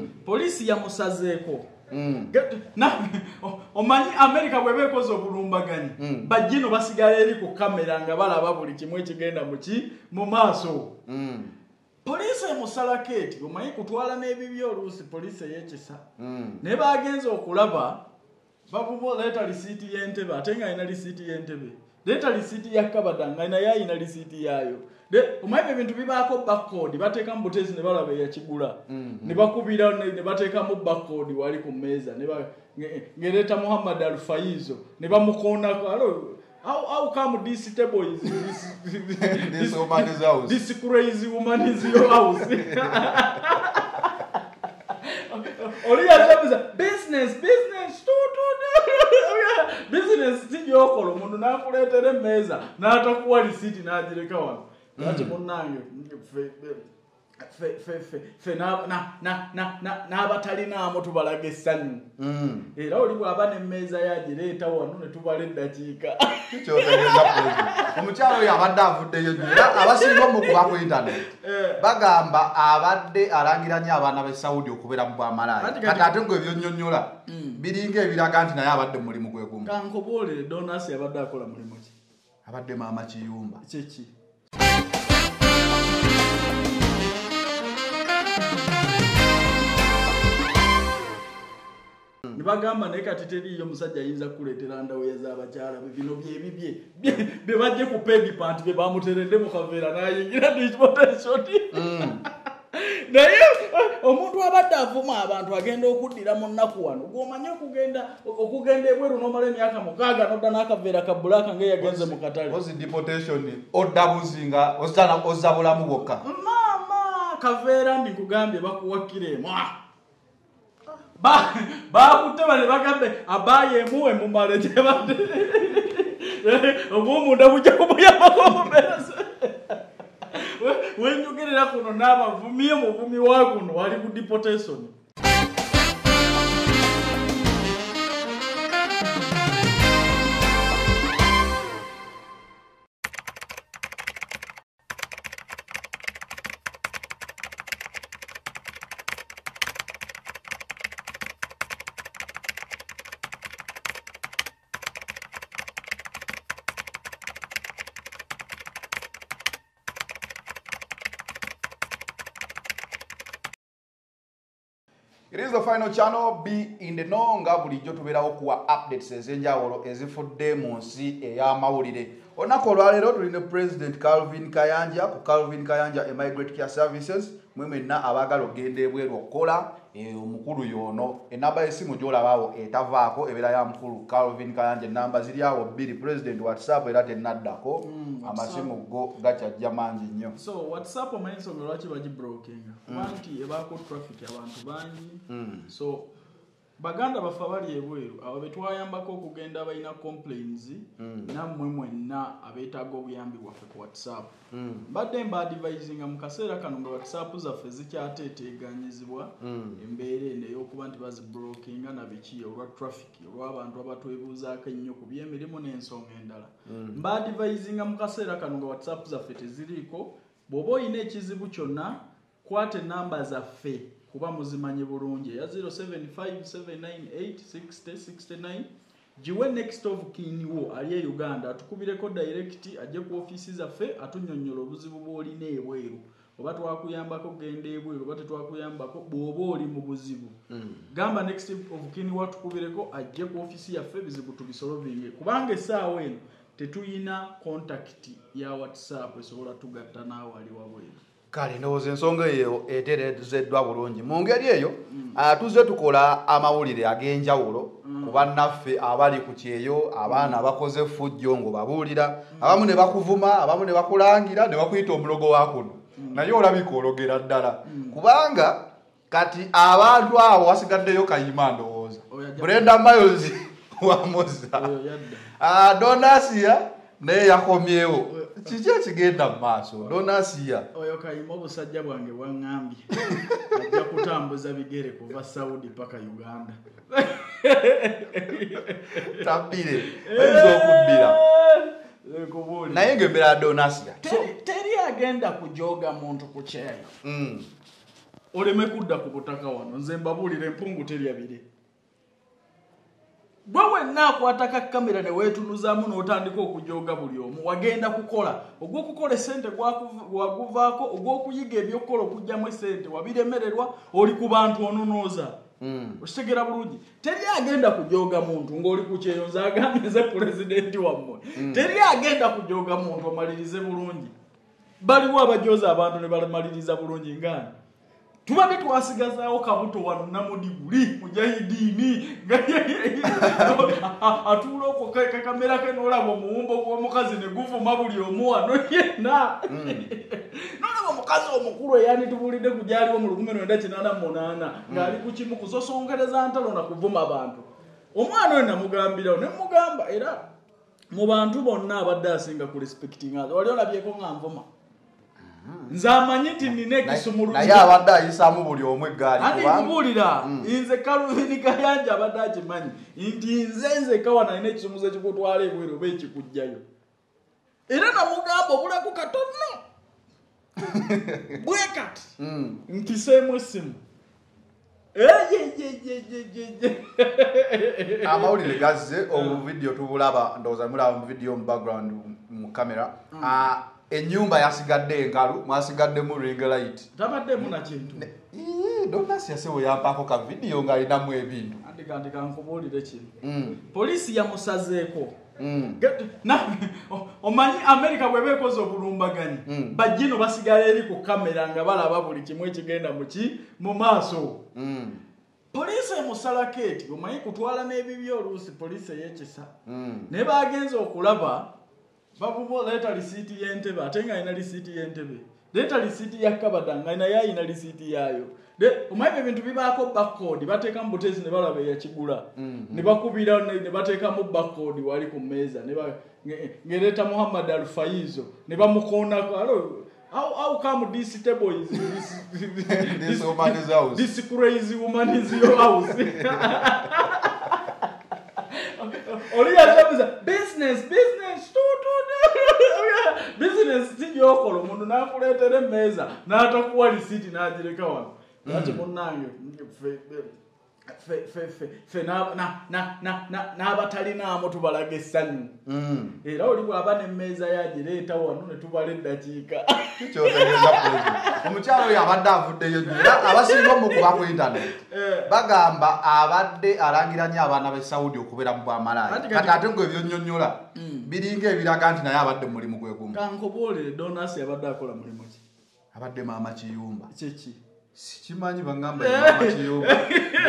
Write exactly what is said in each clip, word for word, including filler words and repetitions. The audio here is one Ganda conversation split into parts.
polisi yamusazeeko na omanyi America bwe bekoze obulumbaganyi bajino basigala eri ku kamera nga balaba buli kimwe kigenda muki mu maaso polisi musala keti omanyi kutwala n'ebibi oluusi polisi yekisa ne bagenze okulaba bavubo leta risiti y'entebe ate nga ina risiti y'entebe leta risiti ya kabadanga ina ya ina risiti yayo de omanyi ebintu bibaako backcode bateeka mu butezi ne balaba yakigula ne bakubira ne bateeka mu backcode wali ku meza ne ba ngeleta Muhammad Al-Faizo ne bamukonako alo how how come this table is this this woman is house this crazy woman is your house Oliya business business to to business tijokolo mundu nakuletere meza natakuwa receipt najireka wano ati munange fe fe fe fe na na na na na abatalina amo tubalage sanyu era oli bwaba ne meza yajireta wano ne tubale dakika kicho tegeza polisi omukyalo yabadde avuddeyo nnyo abasinga mu kuba ku internet bagamba abadde alangiranye abaana be Saudi okubeera mu bwamalaaya kati ate ngo ebyonnyonnyola biringa ebiraga nti naye abadde mulimu gwe gumu kankoboolere Donasi abadde akola mulimu ki abadde maama Kiyumba kiki nibagamba naye kati teriyo musajja ayinza kuleetera ndaweya z'abakyala bino byebibye bye bajje ku pedi panti bye bamuteredde mu kaveera n'ayingira disportation naye omuntu abadde avuma abantu agenda okuddira mu nnaku wano gw'omanyi okugenda okugenda ebweru n'omala emyaka mukaaga n'odda n'akaveera ka bbulaaka ng'eyagenze mu katale ozi deportation odda buzinga ozza bulamu bwokka maama kaveera ndikugambye bakuwakiremu ba ba kutaba ne bagambe abaye muwe mu mare jebade obumu ndabujja kubuya makomberase wenyugerera kuno naba vumiye mu vumi wakuno wali ku deportation It is the final channel, be in the know nga bulijjo tubeerawo kuwa updates ez'enjawulo ezifudde mu nsi ey'amawulire. Olunaku olwaleero tulina President Calvin Kayanja ku Calvin Kayanja Immigrant Care Services mwe mwenna abaagala okugenda ebweru okukola omukulu y'ono enamba y'essimu gy'olabaawo etavaako ebeera ya mukulu Calvin Kayanja enamba ziri awo bbiri President WhatsApp era tennaddako amasimu go gakyajja mangi nnyo. So WhatsApp omanyi ensonga lwaki bagibrokinga kuba nti ebaako traffic abantu bangi so baganda bafa bali ebweru abo betwayambako okugenda abalina complaints nammwe mwenna abeetaaga obuyambi bwaffe ku WhatsApp mbadde mba advisinga mu kaseera kano nga WhatsApp zaffe zikyateeteeganyizibwa embeera eno ey'okuba nti bazibrokinga na biki olwa traffic olw'abantu abatwebuuzaako ennyo ku by'emirimu n'ensonga endala mba advisinga mu kaseera kano nga WhatsApp zaffe teziriiko bw'oba olina ekizibu kyonna kwata ennamba zaffe kuba muzimanye bulungi ya zero seven five seven nine eight six zero six nine jiwe next of kin wo ali e Uganda atukubireko direct ajje ku office zaffe atunnyonnyola obuzibu bw'olina ebweru oba twakuyambako genda ebweru oba tetwakuyambako bw'oba oli mu buzibu gamba next of kin wo atukubireko ajje ku office yaffe bizibu tubisolvinge kubanga essaawa eno tetuyina contact ya WhatsApp esobola tugatta naawe ali wabweru. Kale ndowooza ensonga eyo etereezeddwa bulungi mu ngeri eyo tuze tukola amawulire ag'enjawulo ku bannaffe abali ku kyeyo abaana abakoze ffujjo ngo babuulira abamu ne bakuvuma abamu ne bakulangira ne bakuyita omulogo wa kuno naye olabika ologera ddala kubanga kati abantu abo wasigaddeyo kayima ndowooza Brenda Miles wamoza Donasiya naye yakomyewo kiki ekigenda mu maaso Donasiya oyo kayima obusajja bwange bwaŋŋambye ajja kutambuza bigere kuva Saudi paka Uganda tabbire ayinza okubbira naye ng'embeera ya Donasiya teri agenda kujoga muntu ku kyeyo oleme kudda ku butaka wano nze mbabuulira empungu teryabire bwe wenna akwata ka kamera ne weetunuzaamu n'otandika okujooga buli omu wagenda kukola ogw'okukola essente waguvaako ogw'okuyiga ebyokukola okugyamu essente wabiremererwa oli ku bantu ononooza okitegera bulungi teri agenda kujooga muntu ng'oli ku kyeyonza agambye nze pulezidenti wammwe teri agenda kujooga muntu omalirize bulungi baliwo abajooza abantu ne bamaliriza bulungi ngaani tubadde twasigazaawo kabuto wano namudiguli mujahidiini atuula okwo kakamera ke n'olaba omuwumbo gw'omukazi ne guvuma buli omu wano yenna n'olaba omukazi omukulu eyanitubuulidde ku gyaliwo mu lukumi lwenda kinaana mu munaana ng'ali ku kimu kusosonkereza ntalo na kuvuma abantu omwana oyo namugambirawo ne mugamba era mu bantu bonna abadde asinga ku respecting others wali olabyeko nga nvuma nze amanyi nti nina ekisumuluzo naye abadde ayisaamu buli omu eggaali andikubuulira nze Calvin Kayanja abadde akimanyi nti nze nzeka wana nina ekisumuluzo ekikutwala ebweru oba ekikujjayo era namugamba obulako katono bwe kati ntiseemu essimu amawulire gazze obuvidiyo tubulaba ndowooza mulaba mu vidiyo mu background mu kamera ennyumba yasigadde enkalu mwasigaddemu ring light tabaddemu na kintu donasi yasewo yampaako ka vidiyo ng'alinamu ebintu andikanti kankubuulire kino poliisi yamusazeeko omanyi America bweba ekoze obulumbaganyi bajjino basigala eri ku kamera nga balaba buli kimu ekigenda muki mu maaso poliisi emusalako eti omanyi kutwala n'ebibi oluusi poliisi ey'ekisa naye bagenze okulaba babubo leeta lisiiti y'entebe ate nga alina lisiiti y'entebe leeta lisiiti ya kabadanga naye alina lisiiti yaayo omanyi ebintu bibaako backcode bateekamu butezi ne balaba eyakigula ne bakubira ne bateekamu backcode wali ku mmeeza ng'ereeta Muhammad Al-Faizo ne bamukoonako alo how how come this table is this this woman is house this crazy woman is your house oliyajabuza business business tu tu business sijokola omuntu nakuleetera emmeeza n'atakuwa lisiti n'agireka wano ati munnange fe n'abatalinaamo tubalaga essanyu era oli bw'aba n'emmeeza yagireeta wano ne tubala eddakiika omukyalo oyo abadde avuddeyo era abasinga omukuba ku internet bagamba abadde alangiranye abaana b'e Saudi okubeera mu bwamalaaya kati ate ngo ebyonnyonnyola biringa ebiraga nti naye abadde mu mulimu gwe gumu kankubuulire donasi abadde akola mulimu ki abadde maama Kiyumba kyeki sikimanyi bagamba maama Kiyumba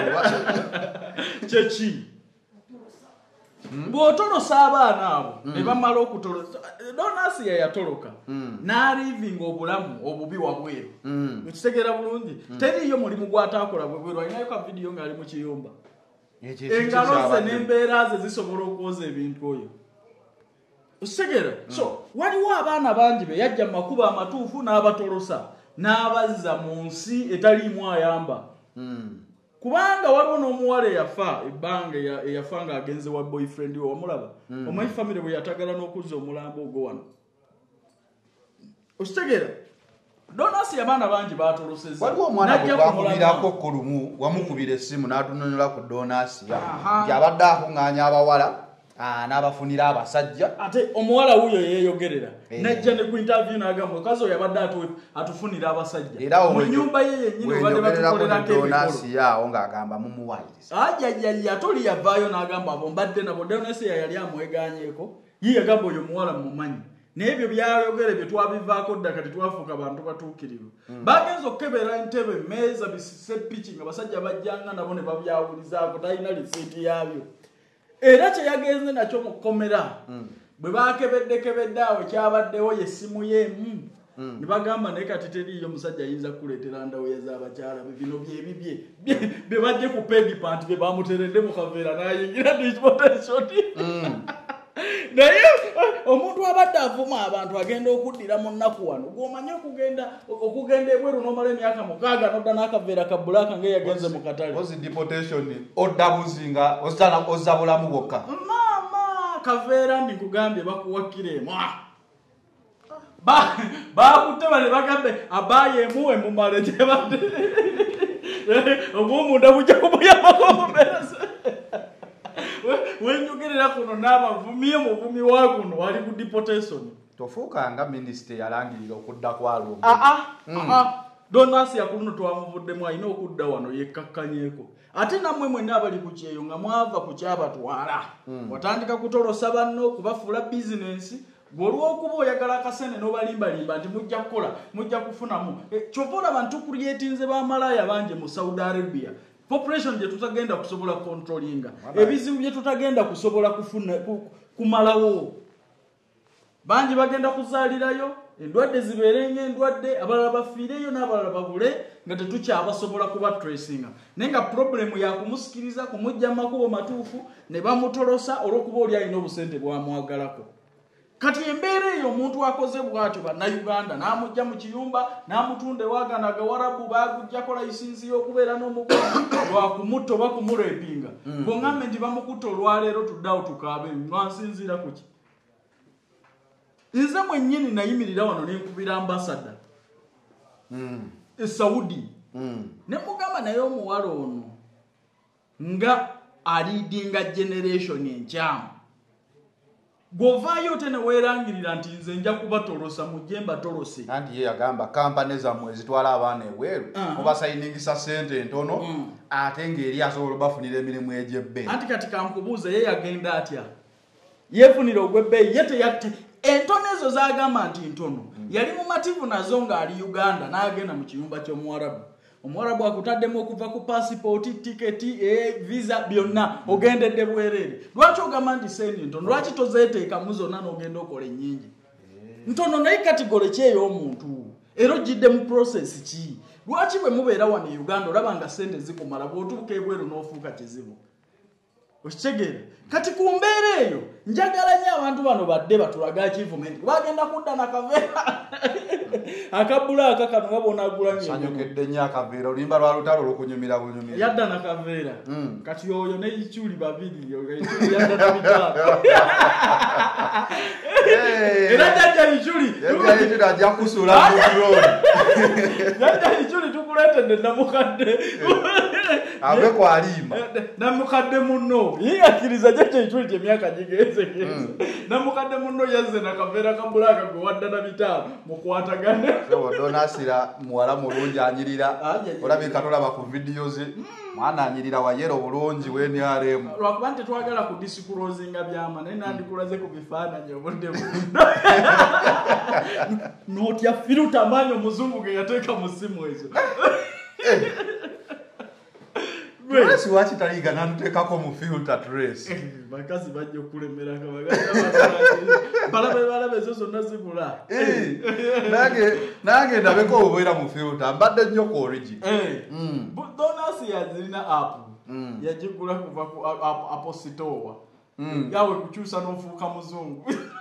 kyeki bw'otolosa abaana abo ne bamala okutolosa donasi yayatoloka n'alivinga obulamu obubi wabweru ekitegeera bulungi teriyo mulimu gw'ataakola bwebweru alinayo ka vidiyo ng'ali mu Kiyumba engalo ze n'embeera ze zisobola okwoza ebintu oyo okitegeera so waliwo abaana bangi be yajja mu makubo amatuufu n'abatolosa n'abazza mu nsi etaliimu ayamba kubanga waliwo n'omuwala eyafa ebbanga eyafa ng'agenze wa boyfriend we wamulaba omanyi famire bwe yatagala n'okuzza omulambo ogwo wano okitegeera donasi abaana bangi batolosezza waliwo omwana bwe twakubirako kulumu wamukubira essimu n'atunonyola ku donasiya nti abadde akuŋŋaanya abawala n'abafunira abasajja ate omuwala wuyo yeeyogerera najja ne ku interview n'agamba omukazi oyo abadde atufunira abasajja mu nnyumba ye yennyini obadde batukolerako donasiya awo ng'agamba mumuwayiriza ajajjajja ate oli yavaayo n'agamba abo mbadde nabo donasiya yali amweganyeeko ye yagamba oyo omuwala mumumanyi naye ebyo byayogera ebyo twabivaako dda kati twafuuka abantu batuukirivu bagenza okukebera entebe emmeeza bisise piki nga basajja bajjanga nabo ne babyawulizaako talina lisiiti yaabyo era kye yagenze nakyo mu kkomera bwe bakebeddekebedde awo kyabaddewo yessimu y'emu ne bagamba naye kati teriiyo musajja ayinza kukuleetera ndawoya z'abakyala be bino byebibye bye bajje ku pedipanti bye bamuteredde mu kaveera n'ayingira disportationi naye omuntu abadde avuma abantu agenda okuddira mu nnaku wano gw'omanyi okugenda okugenda ebweru n'omala emyaka mukaaga n'odda n'akaveera ka bbulaaka ng'eyagenze mu katale ozi deportation odda buzinga ozza bulamu bwokka maama kaveera ndi nkugambye bakuwakiremu ba bakuteba ne bagambe abaye muwe mumale tebade obumu ndabujja kumuyamba komubesa wenyugerera kuno n'abavumye muvumi wa kuno wali ku deportation tofuuka nga minisita yalangirira okudda kwalo ah ah donasi yakuno twamuvuddemu alina okudda wano yekkakkanyeeko ate nammwe mwenna abali ku kyeyo nga mwava ku kyabatwala watandika kutolosa banno kubafuula bizinensi bw'olwokuba oyagala akasene n'obalimbalimba nti mujja kukola mujja kufunamu kyova olaba ntukuryetinze bamalaaya bangi mu Saudi Arabia population gye tutagenda kusobola controllinga ebizibu bye tutagenda kusobola kufuna kumalawo bangi bagenda kuzaalirayo endwadde zibeere ng'endwadde abalala bafiireyo n'abalala babule nga tetukyabasobola kuba tracinga naye nga problemu yakumusikiriza kumujja makubo matuufu ne bamutolosa olw'okuba oli alina obusente bwamwagalako kati embeera eyo omuntu akoze bw'atyo bannayuganda n'amujja mu kiyumba n'amutunda ewagana agawarabu baagujjako layisinsi y'okubeera n'omukozi lwakumutta oba kumulepinga bw'oŋŋambe nti bamukutta olwaleero tuddawo tukaabe nwansinziira ku ki nze mwennyini nayimirira wano nenkubira ambasada e Saudi ne mugamba naye omuwala ono nga aliidinga generation enkyamu govaayo tene weerangirira nti nze nja kubatolosa mujje mbatolose anti ye yagamba kampani zammwe ezitwala abaana ebweru mubasayiningisa sente ntono ate ng'eri asobola obafunira emirimu egy'ebbeeyi anti kati kankubuuza ye yagenda atya yeefunira ogw'ebbeeyi ye teyatte entono ezo zagamba nti ntono yali mumativu nazo ng'ali Uganda n'agenda mu kiyumba ky'omuwarabu omuwarabu akutaddemu okuva ku pasipooti tiketi visa byonna ogendedde bwereere lwaki ogamba nti sente ntono lwaki tozeeteekamu zonna n'ogenda okola ennyingi ntono naye katigole ki ey'omuntu era ogidde mu process ki lwaki bwe mubeera wano e Uganda olaba nga sente zikumala bw'otuuka ebweru n'ofuuka kizibu okitegeera kati ku mbeera eyo njagala nnyo abantu bano badde batulaga achievement bagenda kudda nakaveera akabulaaka kano nga bonaagula nnyo sanyokedde nnyo akaveera olimba lwa lutalo olukunyumira bunyumira yadda nakaveera kati oyo ne icyuli babiri icyuli yadda nabitaako era jajja icyuli yadda icyuli ajja kusula mu road yadda icyuli tukuleetedde namukadde abe kwalima namukadde munno yiyakiriza jajja icyuli gy'emyaka gigeze namukadde munno yazze nakaveera kabulaaka gwe wadda nabitaako mukwatagane donasira muwala mulungi anyirira olabika tolaba ku vidiyo ze mwana anyirira wayero bulungi weni aremu lwakuba nti twagala ku disikulozinga byama naye nandikulaze ku bifaananyi obuddemu notya firuta amaanyi omuzungu ge yateeka mu ssimu ezo Trace wachi taliga nanutekako mu filter trace. Bakazi bajja okulemera kabaganda balabe balabe zo zonna zibula. Eh. Nange nange ndabeko obwera mu filter mbadde nnyo ko origin. Eh. Mm. Donasi yazina app. Mm. Yajigula kuva ku apositowa. Mm. Yawe kukyusa n'ofuuka muzungu.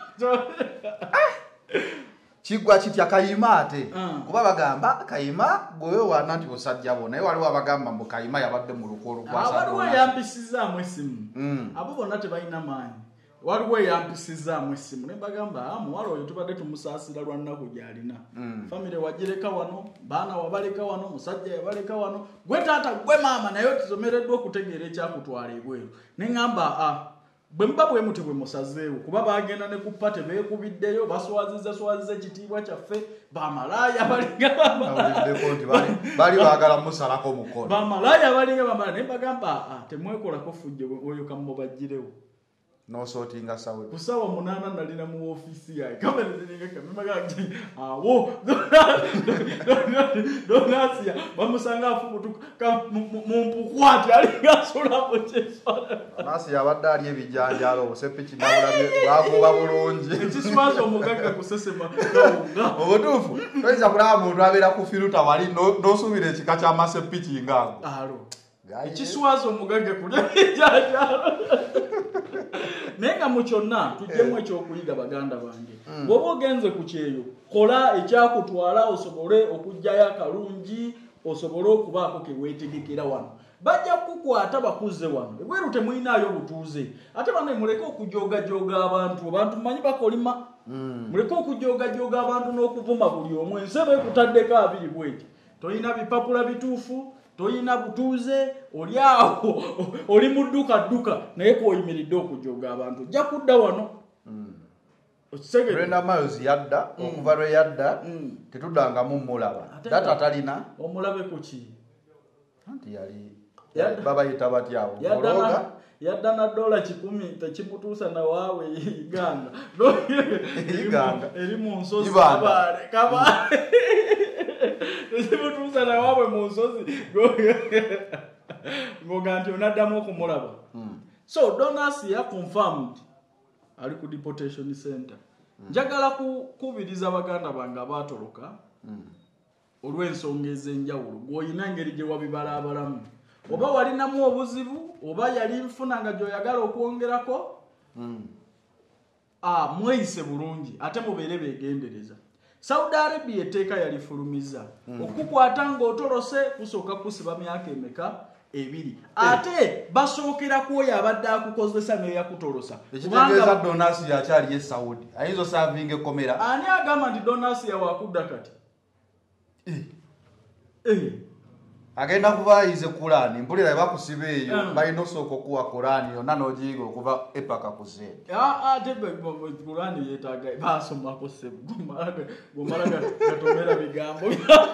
Kigwa kitya kayima ate uh. kuba bagamba kayima gwe wana nti osajja bo naye waliwo abagamba mbu kayima yabadde mu lukolo kwasa waliwo yampisizzaamu essimu mm. abo bonna tebalina maanyi waliwo yampisizzaamu essimu ne bagamba muwala oyo tubadde tumusaasira lwa nnaku gy'alina mm. famire wagireka wano baana wabaleka wano musajja yabaleka wano gwe taata gwe maama naye tusomereddwa okutegeera ekyakutwala ebweru ne ŋŋamba ah, bwe mba bwe muti bwe musazeewo kuba bagenda ne ku pate beekubiddeyo baswaziza swaziza ekitiibwa kyaffe bamalaaya balinga bali baagala musalako mukono bamalaaya balinga bamala naye bagamba temwekolako fujjo oyo kamubaggirewo nosootinga sawe ku ssaawa munaana nalina mu ofiisi yaye kamera ziringa kamimaga ti awo donasiya bamusanga afubutuka mu mpukwati alinga asula mu kyeswala donasiya abadde ali ebijanjalo obusepiki nabulabye bwagoba bulungi ekiswaza omugagga kusesema obutuufu toyinza kulaba muntu abeera ku firuta wali n'osuubira ekika ky'amasepiki ngaago alo ekiswaza omugagga kulya ebijanjalo naye nga mu kyonna tujjemu ekyokuyiga baganda bange bw'oba ogenze ku kyeyo kola ekyakutwala osobole okugjayo akalungi osobole okubaako ke weetegekera wano bajja kukukwata bakuze wano ebweru temuyinaayo butuuze ate bane muleke okujoogajoga abantu abantu mumanyi bakolima muleke okujoga joga abantu n'okuvuma buli omu ensebe kutaddeko abiri bweti toyina bipapula bituufu toyina butuuze oli awo oli mu dduka dduka naye kwoyimiridde okujoga abantu ojja kudda wano Brenda Miles yadda okuva lwe yadda tetuddangamu mulaba data atalina omulabe ku ki anti yali baba yita batyawo muloga yadda na dola kikumi tekimutuusa na waawe iganga iganga eri mu nsozi kabale kabale tekimutuusa na waawe mu nsozi ngoga nti onaddamu okumulaba so Donors ya confirmed ali ku deportation center njagala kukubiriza baganda bange abatoloka olw'ensonga ez'enjawulo gw'olina engeri gye wabibala abalamu oba walinamu obuzibu oba yali nfunanga gy'oyagala okwongerako mweyise bulungi ate mubeere beegendereza Saudi Arabia etteeka yalifulumiza okukwata ng'otolose kusooka kusiba myaka emeka ebiri ate basookera kwoyo abadde akukozesa n'eyakutolosa ekitegeeza Donors yakyali ye Saudi ayinza osavinga ekomera ani agamba nti Donors yawakudda kati agenda kuba ayize Kurani mpulira bakusiba eyo balina osooka okuwa Kurani yonna n'ogiyiga okuva epaka ku zeeri ate Kurani yeetaaga baasomako sebu gomalaga gatomera bigambo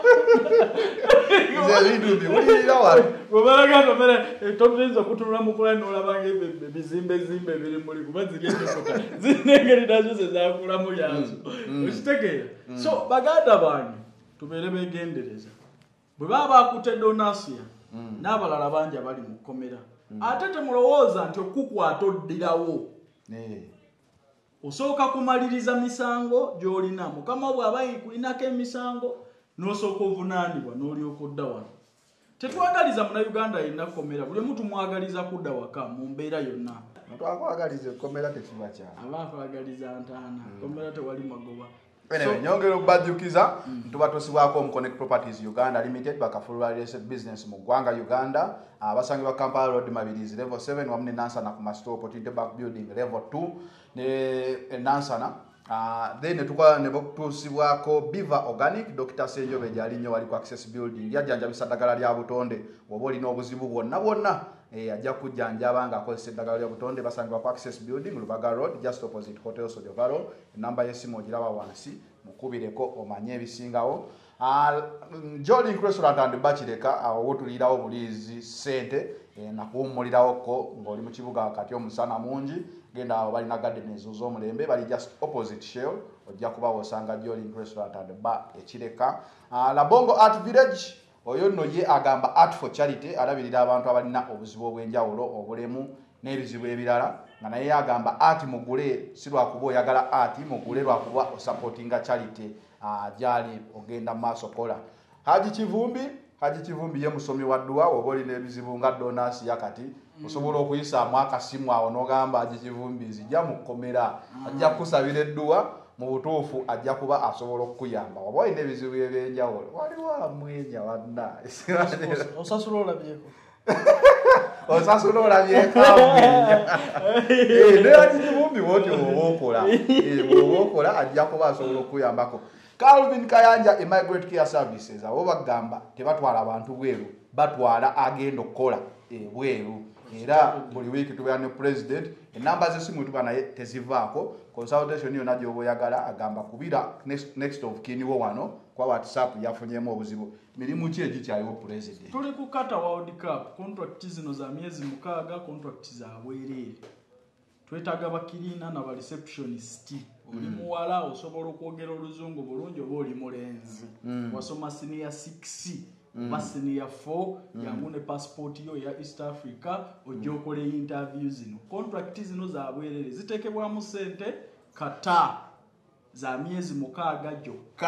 gomalaga gatomera toyinza okutunula mu Kurani n'olabanga ebizimbe zimbe biri muli kuba ziri entosoka zirina engeri nazo zezakulamu lyazo okitegeera so baganda bange tubeere beegendereza bwe baba bakute Donors n'abalala bangi abali mu kkomera ate temulowooza nti okukwata oddirawo osooka kumaliriza misango gy'olina mukama bw'aba kulinako emisango n'osooka ovunaanibwa n'olyoka odda wano tetwagaliza munnayuganda yenna kkomera buli omu tumwagaliza kudda waka mu mbeera yonna twakwagaliza ekkomera tekiba kyalo aba akwagaliza ntaana kkomera tewali magoba Anyway, nyongero bajjukiza tuba tosibwako omu Connect Properties Uganda Limited bakafulula real estate business mu ggwanga Uganda abasangi ba Kampala Road Mabirizi level seven wamu ne Nansana ku Master Opportunity Bank Building level two ne Nansana uh, then netukola ne bakutusibwako Biva Organic Doctor Senjobe jali nnyo wali ku Access Building yajjanjabisa ddagala lya butonde oba olina obuzibu bwonna bwonna eh ajja kujjanjaba nga akozesa eddagala lya butonde basangibwa ku Access Building Lubaga Road just opposite Hotel Sojovaro namba y'essimu ogiraba wansi mukubireko omanye ebisingawo Jolly Restaurant and Bachireka awo wotulirawo bulizi sente na kuwummulirawo ko ng'oli mu kibuga kati omusana mungi genda awo balina garden ezuzo omulembe bali just opposite Shell ojja kuba osanga Jolly Restaurant and Bar ekireka la Bongo Art Village oyo nno ye agamba Art for Charity alabirira abantu abalina obuzibu obw'enjawulo obulemu n'ebizibu ebirala nga naye agamba art mugule si lwakuba oyagala art mugule lwakuba osupportinga charity ajali ogenda maaso kola Haji Kivumbi Haji Kivumbi ye musomi wa dduwa oba olina ebizibu nga Donors yakati osobola okuyisaamu akasimu awo n'ogamba Haji Kivumbi nzija mu kkomera ajja kusabira edduwa mu butuufu ajja kuba asobola okuyamba oba olina ebizibu ebyenjawulo waliwo amwenya wanna osasula olabyeko osasula olabyeko amwenya ne Haji Kivumbi woti owokola owokola ajja kuba asobola okuyambako Calvin Kayanja Immigrant Care Services abo bagamba tebatwala abantu bweru batwala agenda okukola ebweru era buli week tubeera ne president enamba z'essimu tuba naye tezivaako consultation yonna gy'oboyagala agamba kubira next, next of kin wo wano kwa WhatsApp yafunyemu obuzibu mirimu ki egikyaliwo president tuli kukata World Cup contract zino za miezi mukaaga contract za bwereere twetaaga bakirina na ba receptionist oli muwala osobola okwogera oluzungu bulungi oba oli mulenzi wasoma senior six oba senior four yangu ne passport yo ya East Africa ojja okole interview zino contract zino za bwereere ziteekebwamu ssente kata za miezi mukaaga gyokka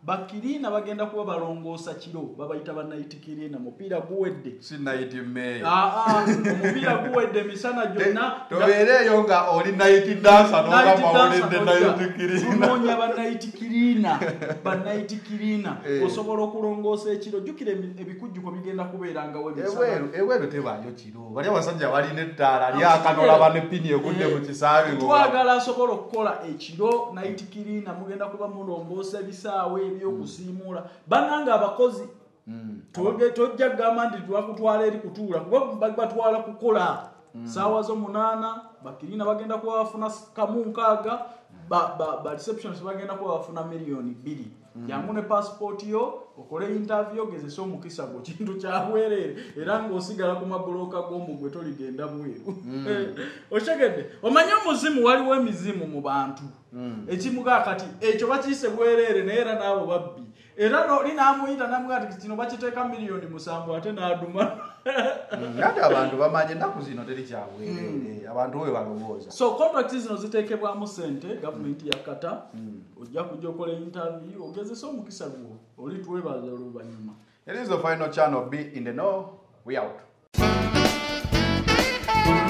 bakirina bagenda kuba balongoosa kiro babayita bannayiti kirina mupiira guwedde si night meya aa omupiira guwedde misana gyonna tobeereeyo nga oli night dancer n'ogamba olidde night kirina tunoonya bannayiti kirina bannayiti kirina osobola okulongoosa ekiro jjukira ebikujjuko bigenda kubeerangawo emisana ebweru tebaayo kiro bali abasajja balina ettaala lyakanola ne pini egudde mu kisaabi twagala asobola okukola ekiro night kirina mugenda kuba mulongoosa ebisaawe ebyokusiimuula bannanga abakozi tojja kugamba nti twakutwala eri kutuula kuba batwala kukola saawa zo munaana bakirina bagenda kuba bafuna kamu nkaaga ba receptionist bagenda kuba bafuna miliyoni bbiri jangu ne passport yo okole interview ogezesa omukisa gwo kintu kyabwerere era ng'osigala ku magoloka g'omugwe toligenda bweru okyegedde omanye omuzimu waliwo emizimu mu bantu ekimuga kati ekyo bakiyise bwerere naye era naabo babbi era linamuyita namugamba ati kino bakiteeka miliyoni musanvu ate n'aduma ate abantu bamanye ennaku zino teri kyabwerere abantu we balowooza so contract zino ziteekebwamu sente gavumenti yakata ojja kujja okola interview ogezesa omukisa gwo oli twebaza oluvannyuma. It is the final channel. Be in the know. We out.